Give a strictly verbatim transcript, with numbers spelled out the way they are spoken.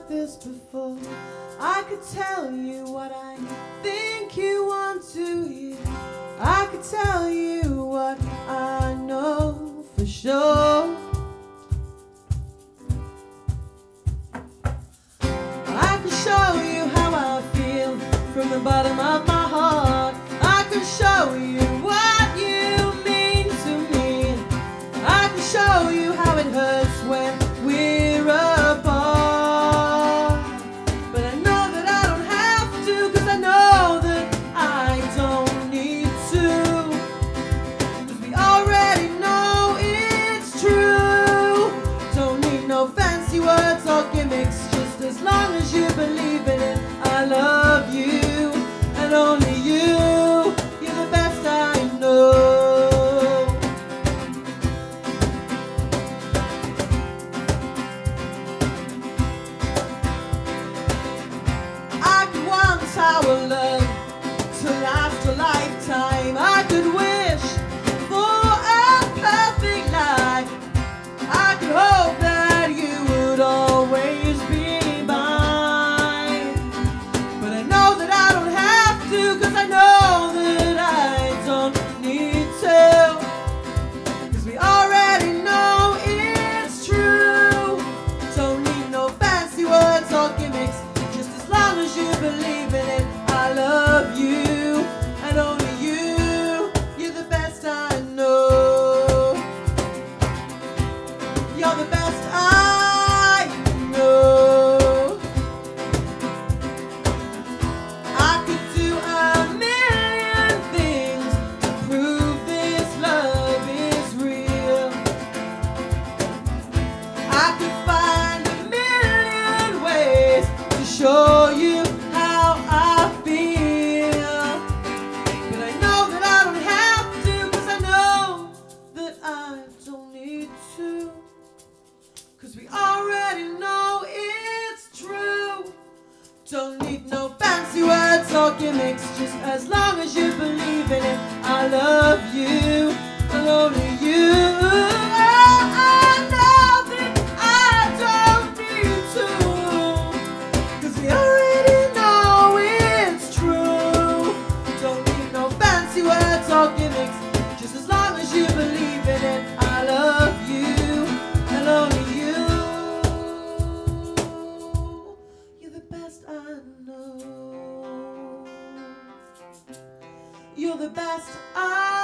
like this before. I could tell you what I think you want to hear. I could tell you what I know for sure. I could show you how I feel from the bottom of my heart. I could show you what you mean to me. I could show you how it hurts when we're apart. But I know that I don't have to, 'cause I know that I don't need to. 'Cause we already know it's true. Don't need no fancy words or gimmicks, just as long as you believe in it. I love you, and only you. You're the best I know. I could want our love to last a lifetime. I could wish for a perfect life. I could hope that you would always be mine. But I know that I don't have to, 'cause I know that I don't need to. 'Cause we already know it's true. Don't need no fancy words or gimmicks, just as long as you believe in it. I love you, and only you. You're the best I know. You're the best I know. I could do a million things to prove this love is real. I could find a million ways to show you how I feel. But I know that I don't have to, 'cause I know that I don't need to. 'Cause we already know it's true. Don't need no fancy words or gimmicks, just as long as you believe in it. I love you, and only you. Oh, I know that I don't need to. 'Cause we already know it's true. Don't need no fancy words or gimmicks, just as long as you believe in it. I love you, and only you. You're the best I know. You're the best I